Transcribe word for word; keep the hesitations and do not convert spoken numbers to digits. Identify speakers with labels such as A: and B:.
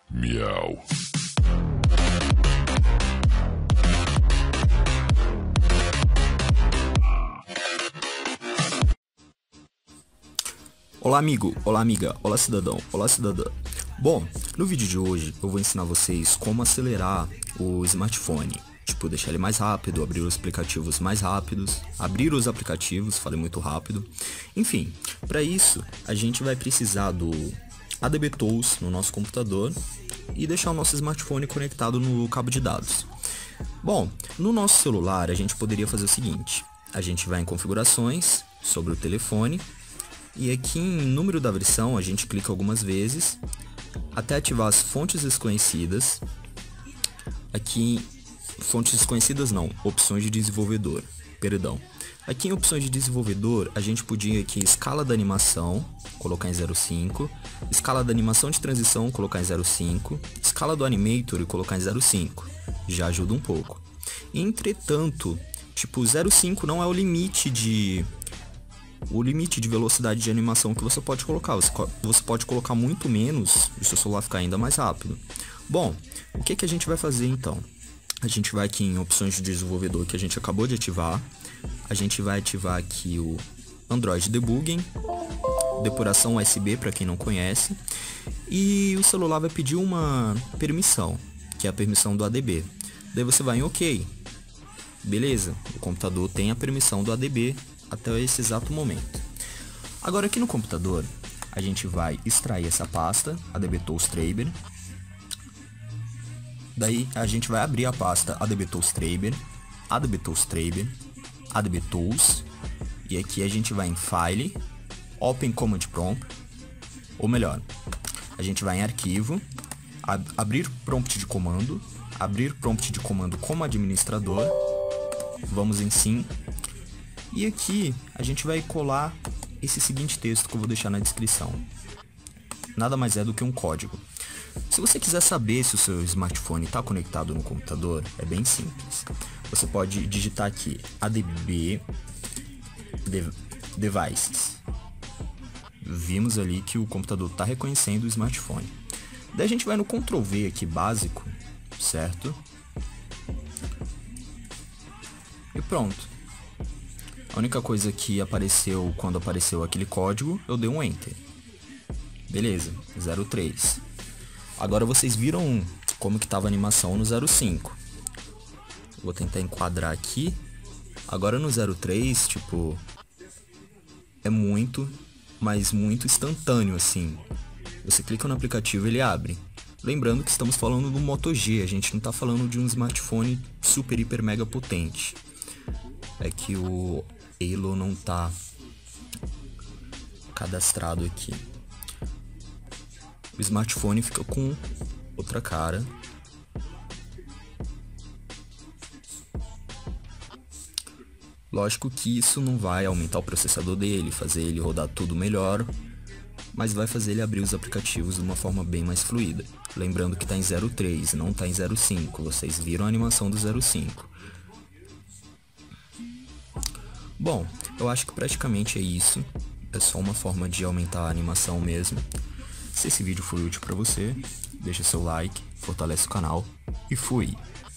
A: Miau.
B: Olá amigo, olá amiga, olá cidadão, olá cidadã. Bom, no vídeo de hoje eu vou ensinar vocês como acelerar o smartphone. Tipo, deixar ele mais rápido, abrir os aplicativos mais rápidos, abrir os aplicativos, falei muito rápido. Enfim, para isso a gente vai precisar do A D B Tools no nosso computador e deixar o nosso smartphone conectado no cabo de dados. Bom, no nosso celular a gente poderia fazer o seguinte: a gente vai em configurações, sobre o telefone, e aqui em número da versão a gente clica algumas vezes até ativar as fontes desconhecidas. Aqui fontes desconhecidas não, opções de desenvolvedor, perdão. Aqui em opções de desenvolvedor a gente podia aqui escala da animação, colocar em zero vírgula cinco, escala da animação de transição, colocar em zero vírgula cinco, escala do animator e colocar em zero vírgula cinco, já ajuda um pouco. Entretanto, tipo, zero vírgula cinco não é o limite de o limite de velocidade de animação que você pode colocar. Você, você pode colocar muito menos e o seu celular ficar ainda mais rápido. Bom, o que, que a gente vai fazer então? A gente vai aqui em opções de desenvolvedor que a gente acabou de ativar. A gente vai ativar aqui o Android Debugging, depuração U S B para quem não conhece. E o celular vai pedir uma permissão, que é a permissão do A D B. Daí você vai em OK. Beleza, o computador tem a permissão do A D B até esse exato momento. Agora aqui no computador a gente vai extrair essa pasta A D B Tools Traber. Daí a gente vai abrir a pasta A D B Tools Traber, A D B Tools Traber, A D B Tools, e aqui a gente vai em File, Open Command Prompt, ou melhor, a gente vai em Arquivo, ab abrir prompt de comando, abrir prompt de comando como administrador, vamos em Sim. E aqui a gente vai colar esse seguinte texto que eu vou deixar na descrição. Nada mais é do que um código. Se você quiser saber se o seu smartphone está conectado no computador, é bem simples. Você pode digitar aqui A D B Devices. Vimos ali que o computador está reconhecendo o smartphone. Daí a gente vai no control V aqui básico, certo? E pronto. A única coisa que apareceu quando apareceu aquele código, eu dei um Enter. Beleza, zero três. Agora vocês viram como que estava a animação no zero cinco. Vou tentar enquadrar aqui. Agora no zero três, tipo, é muito, mas muito instantâneo assim. Você clica no aplicativo e ele abre. Lembrando que estamos falando do Moto G, a gente não está falando de um smartphone super, hiper, mega potente. É que o Halo não tá cadastrado aqui. O smartphone fica com outra cara. Lógico que isso não vai aumentar o processador dele, fazer ele rodar tudo melhor, mas vai fazer ele abrir os aplicativos de uma forma bem mais fluida. Lembrando que está em zero três, não está em zero cinco. Vocês viram a animação do zero cinco. Bom, eu acho que praticamente é isso. É só uma forma de aumentar a animação mesmo. Se esse vídeo foi útil para você, deixa seu like, fortalece o canal e fui!